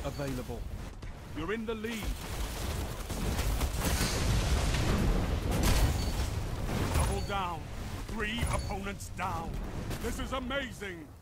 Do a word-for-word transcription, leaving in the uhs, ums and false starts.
available. You're in the lead. Double down. Three opponents down. This is amazing.